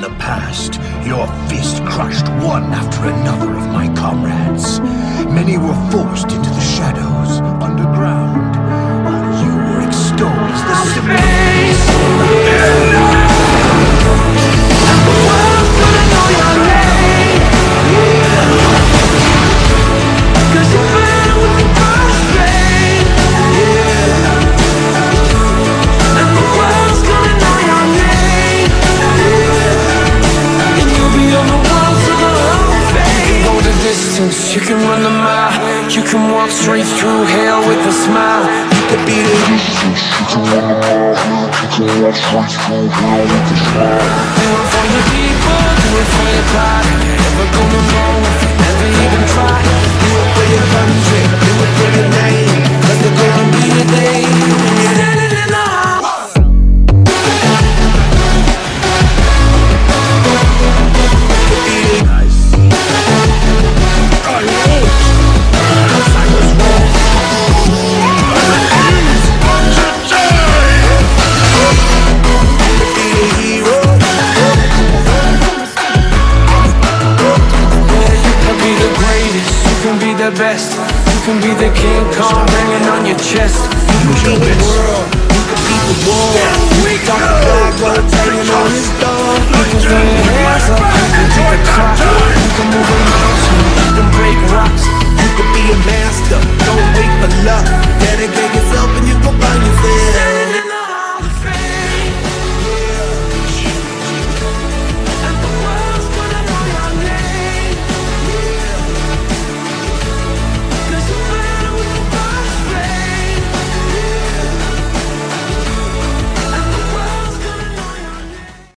In the past, your fist crushed one after another of my comrades. Many were forced into the shadows, underground, while you were extolled as the symbol and the world's gonna know your name. Cause you burn with the first flame. And the world's gonna know your name. And you'll be on the walls of the Hall of Fame. You can go the distance, you can run the mile, you can walk straight through hell with a smile. You could be the distance, you can run the mile, you can walk straight through hell with a smile. Do it for your people, do it for your pride. Never gonna know if you never even try. Do it for your country, do it for your name. Cause there's gonna be a day when you're standing in the hall. The best, you can be the King Kong banging on your chest. You can beat the world, you can beat the war. Talk about gold, banging on his